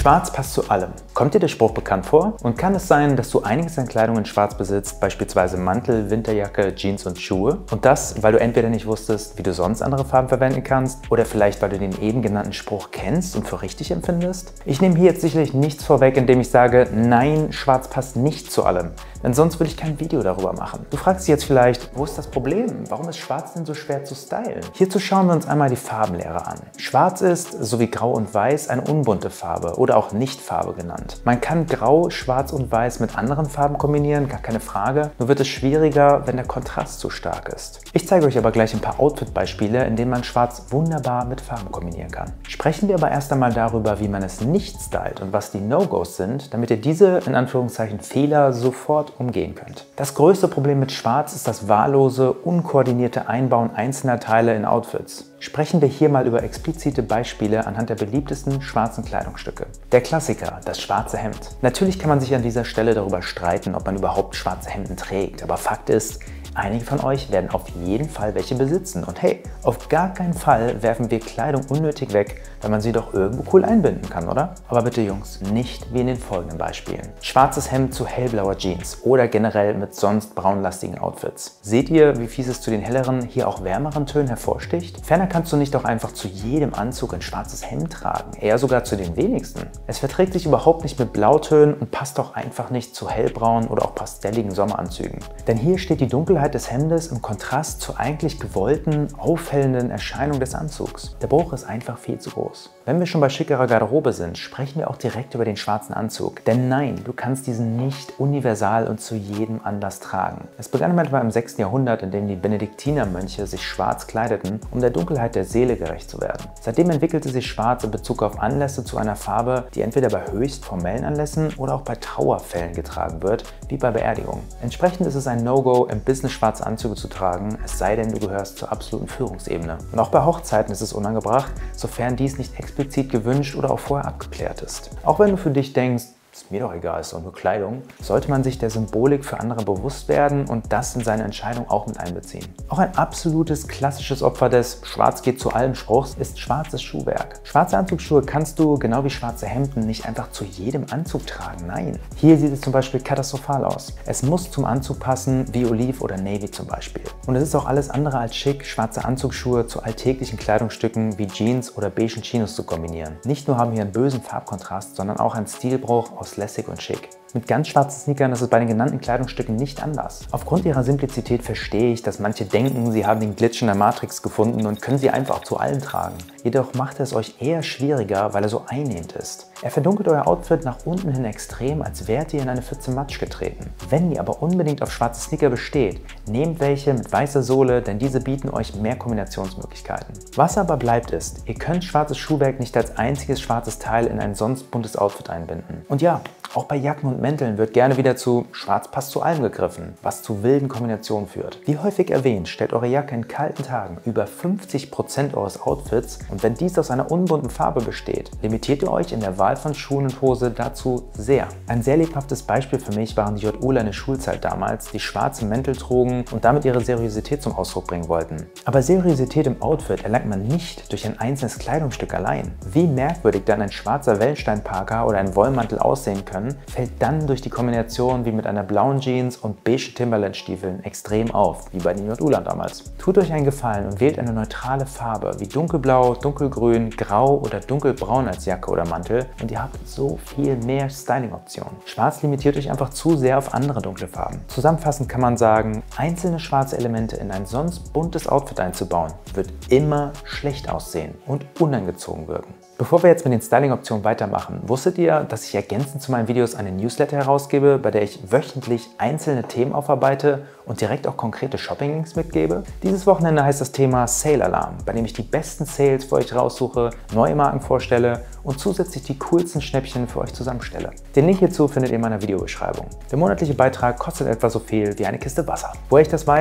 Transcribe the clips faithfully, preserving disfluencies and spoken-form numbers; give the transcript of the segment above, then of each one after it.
Schwarz passt zu allem. Kommt dir der Spruch bekannt vor? Und kann es sein, dass du einiges an Kleidung in Schwarz besitzt, beispielsweise Mantel, Winterjacke, Jeans und Schuhe? Und das, weil du entweder nicht wusstest, wie du sonst andere Farben verwenden kannst, oder vielleicht, weil du den eben genannten Spruch kennst und für richtig empfindest? Ich nehme hier jetzt sicherlich nichts vorweg, indem ich sage, nein, Schwarz passt nicht zu allem. Denn sonst würde ich kein Video darüber machen. Du fragst dich jetzt vielleicht, wo ist das Problem? Warum ist Schwarz denn so schwer zu stylen? Hierzu schauen wir uns einmal die Farbenlehre an. Schwarz ist, so wie Grau und Weiß, eine unbunte Farbe oder auch Nichtfarbe genannt. Man kann Grau, Schwarz und Weiß mit anderen Farben kombinieren, gar keine Frage. Nur wird es schwieriger, wenn der Kontrast zu stark ist. Ich zeige euch aber gleich ein paar Outfit-Beispiele, in denen man Schwarz wunderbar mit Farben kombinieren kann. Sprechen wir aber erst einmal darüber, wie man es nicht stylt und was die No-Gos sind, damit ihr diese, in Anführungszeichen, Fehler sofort umgehen könnt. Das größte Problem mit Schwarz ist das wahllose, unkoordinierte Einbauen einzelner Teile in Outfits. Sprechen wir hier mal über explizite Beispiele anhand der beliebtesten schwarzen Kleidungsstücke. Der Klassiker, das schwarze Hemd. Natürlich kann man sich an dieser Stelle darüber streiten, ob man überhaupt schwarze Hemden trägt, aber Fakt ist, einige von euch werden auf jeden Fall welche besitzen. Und hey, auf gar keinen Fall werfen wir Kleidung unnötig weg, weil man sie doch irgendwo cool einbinden kann, oder? Aber bitte Jungs, nicht wie in den folgenden Beispielen. Schwarzes Hemd zu hellblauer Jeans oder generell mit sonst braunlastigen Outfits. Seht ihr, wie fies es zu den helleren, hier auch wärmeren Tönen hervorsticht? Ferner kannst du nicht auch einfach zu jedem Anzug ein schwarzes Hemd tragen, eher sogar zu den wenigsten. Es verträgt sich überhaupt nicht mit Blautönen und passt auch einfach nicht zu hellbraunen oder auch pastelligen Sommeranzügen. Denn hier steht die Dunkelheit des Hemdes im Kontrast zur eigentlich gewollten, auffällenden Erscheinung des Anzugs. Der Bruch ist einfach viel zu groß. Wenn wir schon bei schickerer Garderobe sind, sprechen wir auch direkt über den schwarzen Anzug. Denn nein, du kannst diesen nicht universal und zu jedem Anlass tragen. Es begann etwa im sechsten Jahrhundert, in dem die Benediktinermönche sich schwarz kleideten, um der Dunkelheit der Seele gerecht zu werden. Seitdem entwickelte sich Schwarz in Bezug auf Anlässe zu einer Farbe, die entweder bei höchst formellen Anlässen oder auch bei Trauerfällen getragen wird, wie bei Beerdigungen. Entsprechend ist es ein No-Go, im Business schwarze Anzüge zu tragen, es sei denn, du gehörst zur absoluten Führungsebene. Und auch bei Hochzeiten ist es unangebracht, sofern dies nicht explizit gewünscht oder auch vorher abgeklärt ist. Auch wenn du für dich denkst, ist mir doch egal, ist doch nur Kleidung, sollte man sich der Symbolik für andere bewusst werden und das in seine Entscheidung auch mit einbeziehen. Auch ein absolutes klassisches Opfer des Schwarz geht zu allem Spruchs ist schwarzes Schuhwerk. Schwarze Anzugsschuhe kannst du, genau wie schwarze Hemden, nicht einfach zu jedem Anzug tragen, nein. Hier sieht es zum Beispiel katastrophal aus. Es muss zum Anzug passen, wie Oliv oder Navy zum Beispiel. Und es ist auch alles andere als schick, schwarze Anzugsschuhe zu alltäglichen Kleidungsstücken wie Jeans oder beigen Chinos zu kombinieren. Nicht nur haben wir einen bösen Farbkontrast, sondern auch einen Stilbruch aus lässig und schick. Mit ganz schwarzen Sneakern ist es bei den genannten Kleidungsstücken nicht anders. Aufgrund ihrer Simplizität verstehe ich, dass manche denken, sie haben den Glitch in der Matrix gefunden und können sie einfach zu allem tragen. Jedoch macht es euch eher schwieriger, weil er so einnehmend ist. Er verdunkelt euer Outfit nach unten hin extrem, als wärt ihr in eine Pfütze Matsch getreten. Wenn ihr aber unbedingt auf schwarze Sneaker besteht, nehmt welche mit weißer Sohle, denn diese bieten euch mehr Kombinationsmöglichkeiten. Was aber bleibt ist, ihr könnt schwarzes Schuhwerk nicht als einziges schwarzes Teil in ein sonst buntes Outfit einbinden. Und ja, auch bei Jacken und Mänteln wird gerne wieder zu Schwarz passt zu allem gegriffen, was zu wilden Kombinationen führt. Wie häufig erwähnt, stellt eure Jacke in kalten Tagen über fünfzig Prozent eures Outfits und wenn dies aus einer unbunten Farbe besteht, limitiert ihr euch in der Wahl von Schuhen und Hose dazu sehr. Ein sehr lebhaftes Beispiel für mich waren die JUler in der Schulzeit damals, die schwarze Mäntel trugen und damit ihre Seriosität zum Ausdruck bringen wollten. Aber Seriosität im Outfit erlangt man nicht durch ein einzelnes Kleidungsstück allein. Wie merkwürdig dann ein schwarzer Wellenstein-Parker oder ein Wollmantel aussehen können, fällt dann durch die Kombination wie mit einer blauen Jeans und beige Timberland-Stiefeln extrem auf, wie bei den JUlern damals. Tut euch einen Gefallen und wählt eine neutrale Farbe wie dunkelblau, dunkelgrün, grau oder dunkelbraun als Jacke oder Mantel und ihr habt so viel mehr Styling-Optionen. Schwarz limitiert euch einfach zu sehr auf andere dunkle Farben. Zusammenfassend kann man sagen, einzelne schwarze Elemente in ein sonst buntes Outfit einzubauen, wird immer schlecht aussehen und unangezogen wirken. Bevor wir jetzt mit den Styling-Optionen weitermachen, wusstet ihr, dass ich ergänzend zu meinen Videos eine Newsletter herausgebe, bei der ich wöchentlich einzelne Themen aufarbeite und direkt auch konkrete Shopping-Links mitgebe? Dieses Wochenende heißt das Thema Sale Alarm, bei dem ich die besten Sales für euch raussuche, neue Marken vorstelle und zusätzlich die coolsten Schnäppchen für euch zusammenstelle. Den Link hierzu findet ihr in meiner Videobeschreibung. Der monatliche Beitrag kostet etwa so viel wie eine Kiste Wasser. Woher ich das weiß?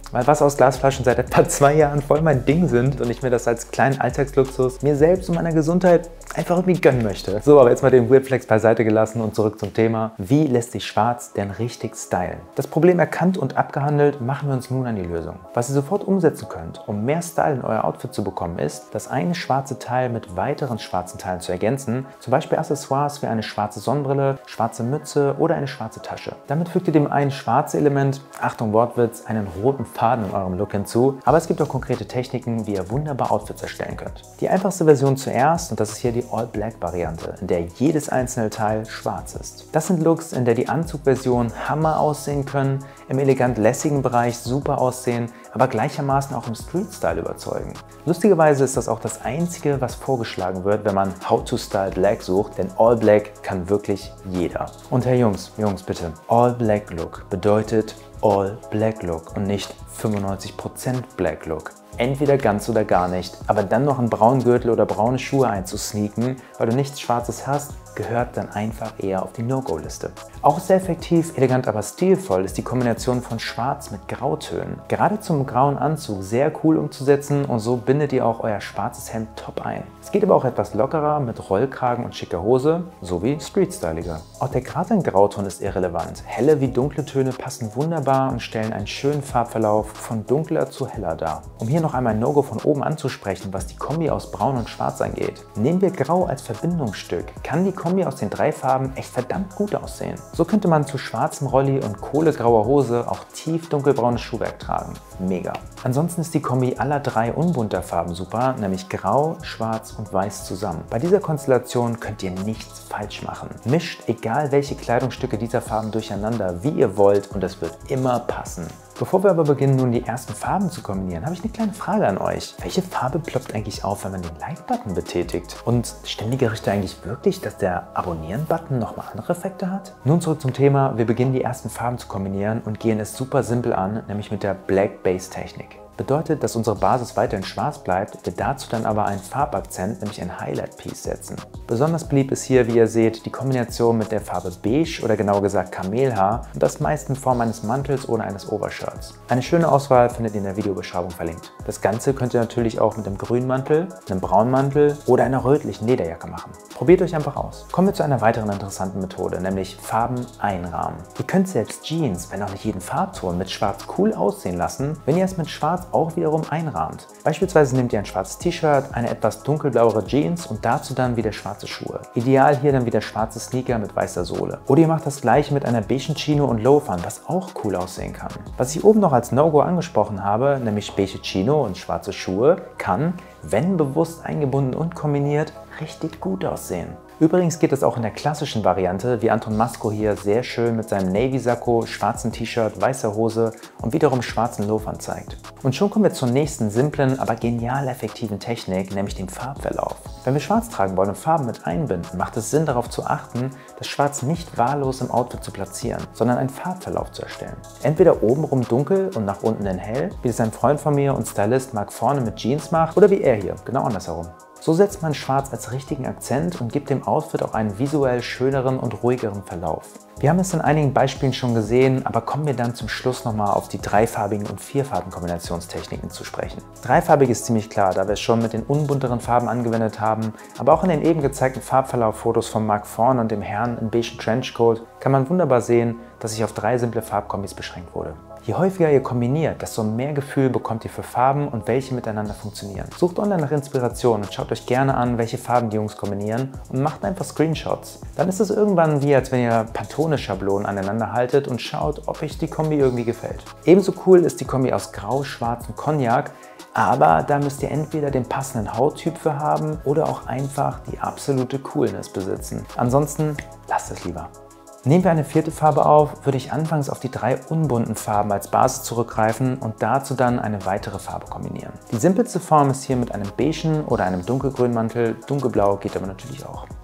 weil Wasser aus Glasflaschen seit etwa zwei Jahren voll mein Ding sind und ich mir das als kleinen Alltagsluxus mir selbst und meiner Gesundheit einfach irgendwie gönnen möchte. So, aber jetzt mal den Weirdflex beiseite gelassen und zurück zum Thema. Wie lässt sich schwarz denn richtig stylen? Das Problem erkannt und abgehandelt, machen wir uns nun an die Lösung. Was ihr sofort umsetzen könnt, um mehr Style in euer Outfit zu bekommen, ist, das eine schwarze Teil mit weiteren schwarzen Teilen zu ergänzen, zum Beispiel Accessoires wie eine schwarze Sonnenbrille, schwarze Mütze oder eine schwarze Tasche. Damit fügt ihr dem einen schwarze Element, Achtung Wortwitz, einen roten Faden in eurem Look hinzu, aber es gibt auch konkrete Techniken, wie ihr wunderbar Outfits erstellen könnt. Die einfachste Version zuerst, und das ist hier die All-Black-Variante, in der jedes einzelne Teil schwarz ist. Das sind Looks, in der die Anzugversion Hammer aussehen können, im elegant lässigen Bereich super aussehen, aber gleichermaßen auch im Street-Style überzeugen. Lustigerweise ist das auch das Einzige, was vorgeschlagen wird, wenn man How to Style Black sucht, denn All Black kann wirklich jeder. Und hey Jungs, Jungs bitte, All Black Look bedeutet All Black Look und nicht fünfundneunzig Prozent Black Look. Entweder ganz oder gar nicht, aber dann noch einen braunen Gürtel oder braune Schuhe einzusneaken, weil du nichts Schwarzes hast, gehört dann einfach eher auf die No-Go-Liste. Auch sehr effektiv, elegant, aber stilvoll ist die Kombination von Schwarz mit Grautönen. Gerade zum grauen Anzug sehr cool umzusetzen und so bindet ihr auch euer schwarzes Hemd top ein. Es geht aber auch etwas lockerer mit Rollkragen und schicker Hose sowie streetstyliger. Auch der Grad in Grauton ist irrelevant. Helle wie dunkle Töne passen wunderbar und stellen einen schönen Farbverlauf von dunkler zu heller dar. Um hier noch einmal ein No-Go von oben anzusprechen, was die Kombi aus Braun und Schwarz angeht. Nehmen wir Grau als Verbindungsstück, kann die Kombi aus den drei Farben echt verdammt gut aussehen. So könnte man zu schwarzem Rolli und kohlegrauer Hose auch tief dunkelbraunes Schuhwerk tragen. Mega. Ansonsten ist die Kombi aller drei unbunter Farben super, nämlich Grau, Schwarz und Weiß zusammen. Bei dieser Konstellation könnt ihr nichts falsch machen. Mischt egal welche Kleidungsstücke dieser Farben durcheinander, wie ihr wollt, und es wird immer passen. Bevor wir aber beginnen, nun die ersten Farben zu kombinieren, habe ich eine kleine Frage an euch. Welche Farbe ploppt eigentlich auf, wenn man den Like-Button betätigt? Und stimmen die Gerüchte eigentlich wirklich, dass der Abonnieren-Button nochmal andere Effekte hat? Nun zurück zum Thema. Wir beginnen die ersten Farben zu kombinieren und gehen es super simpel an, nämlich mit der Black Base Technik. Bedeutet, dass unsere Basis weiterhin schwarz bleibt, wir dazu dann aber einen Farbakzent, nämlich ein Highlight-Piece setzen. Besonders beliebt ist hier, wie ihr seht, die Kombination mit der Farbe Beige oder genauer gesagt Kamelhaar und das meist in Form eines Mantels oder eines Overshirts. Eine schöne Auswahl findet ihr in der Videobeschreibung verlinkt. Das Ganze könnt ihr natürlich auch mit einem grünen Mantel, einem braunen Mantel oder einer rötlichen Lederjacke machen. Probiert euch einfach aus. Kommen wir zu einer weiteren interessanten Methode, nämlich Farben einrahmen. Ihr könnt selbst Jeans, wenn auch nicht jeden Farbton, mit Schwarz cool aussehen lassen, wenn ihr es mit Schwarz auch wiederum einrahmt. Beispielsweise nehmt ihr ein schwarzes T-Shirt, eine etwas dunkelblauere Jeans und dazu dann wieder schwarze Schuhe. Ideal hier dann wieder schwarze Sneaker mit weißer Sohle. Oder ihr macht das gleiche mit einer beigen Chino und Loafern, was auch cool aussehen kann. Was ich oben noch als No-Go angesprochen habe, nämlich beige Chino und schwarze Schuhe, kann, wenn bewusst eingebunden und kombiniert, richtig gut aussehen. Übrigens geht es auch in der klassischen Variante, wie Anton Masko hier sehr schön mit seinem Navy-Sakko, schwarzen T-Shirt, weißer Hose und wiederum schwarzen Loafern zeigt. Und schon kommen wir zur nächsten simplen, aber genial effektiven Technik, nämlich dem Farbverlauf. Wenn wir schwarz tragen wollen und Farben mit einbinden, macht es Sinn, darauf zu achten, das Schwarz nicht wahllos im Outfit zu platzieren, sondern einen Farbverlauf zu erstellen. Entweder obenrum dunkel und nach unten in hell, wie es ein Freund von mir und Stylist Marc vorne mit Jeans macht, oder wie er hier, genau andersherum. So setzt man Schwarz als richtigen Akzent und gibt dem Outfit auch einen visuell schöneren und ruhigeren Verlauf. Wir haben es in einigen Beispielen schon gesehen, aber kommen wir dann zum Schluss nochmal auf die dreifarbigen und vierfarbigen Kombinationstechniken zu sprechen. Dreifarbig ist ziemlich klar, da wir es schon mit den unbunteren Farben angewendet haben, aber auch in den eben gezeigten Farbverlauf-Fotos von Marc vorne und dem Herrn in beigen Trenchcoat kann man wunderbar sehen, dass sich auf drei simple Farbkombis beschränkt wurde. Je häufiger ihr kombiniert, desto mehr Gefühl bekommt ihr für Farben und welche miteinander funktionieren. Sucht online nach Inspiration und schaut euch gerne an, welche Farben die Jungs kombinieren und macht einfach Screenshots. Dann ist es irgendwann wie, als wenn ihr Pantone-Schablonen aneinander haltet und schaut, ob euch die Kombi irgendwie gefällt. Ebenso cool ist die Kombi aus Grau, Schwarz und Cognac, aber da müsst ihr entweder den passenden Hauttyp für haben oder auch einfach die absolute Coolness besitzen. Ansonsten lasst es lieber. Nehmen wir eine vierte Farbe auf, würde ich anfangs auf die drei unbunten Farben als Basis zurückgreifen und dazu dann eine weitere Farbe kombinieren. Die simpelste Form ist hier mit einem beigen oder einem dunkelgrünen Mantel, dunkelblau geht aber natürlich auch.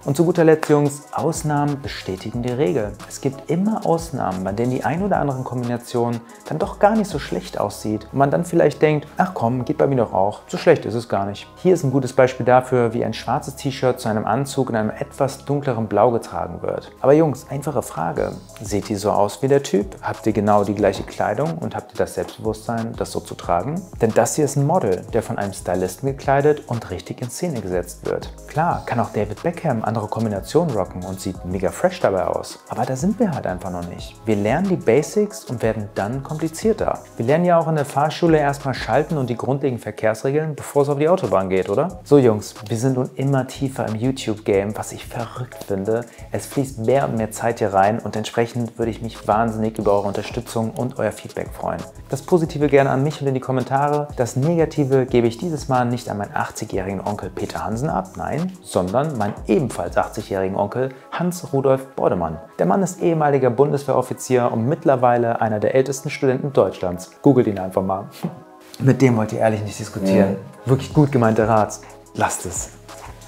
Und zu guter Letzt, Jungs, Ausnahmen bestätigen die Regel. Es gibt immer Ausnahmen, bei denen die ein oder anderen Kombination dann doch gar nicht so schlecht aussieht und man dann vielleicht denkt, ach komm, geht bei mir doch auch, so schlecht ist es gar nicht. Hier ist ein gutes Beispiel dafür, wie ein schwarzes T-Shirt zu einem Anzug in einem etwas dunkleren Blau getragen wird. Aber Jungs, einfache Frage, seht ihr so aus wie der Typ? Habt ihr genau die gleiche Kleidung und habt ihr das Selbstbewusstsein, das so zu tragen? Denn das hier ist ein Model, der von einem Stylisten gekleidet und richtig in Szene gesetzt wird. Klar, kann auch David Beckham andere Kombinationen rocken und sieht mega fresh dabei aus. Aber da sind wir halt einfach noch nicht. Wir lernen die Basics und werden dann komplizierter. Wir lernen ja auch in der Fahrschule erstmal schalten und die grundlegenden Verkehrsregeln, bevor es auf die Autobahn geht, oder? So Jungs, wir sind nun immer tiefer im YouTube-Game, was ich verrückt finde. Es fließt mehr und mehr Zeit hier rein und entsprechend würde ich mich wahnsinnig über eure Unterstützung und euer Feedback freuen. Das Positive gerne an mich und in die Kommentare. Das Negative gebe ich dieses Mal nicht an meinen achtzigjährigen Onkel Peter Hansen ab, nein, sondern meinen ebenfalls achtzigjährigen Onkel Hans-Rudolf Bordemann. Der Mann ist ehemaliger Bundeswehroffizier und mittlerweile einer der ältesten Studenten Deutschlands. Googelt ihn einfach mal. Mit dem wollt ihr ehrlich nicht diskutieren. Ja. Wirklich gut gemeinter Rat. Lasst es.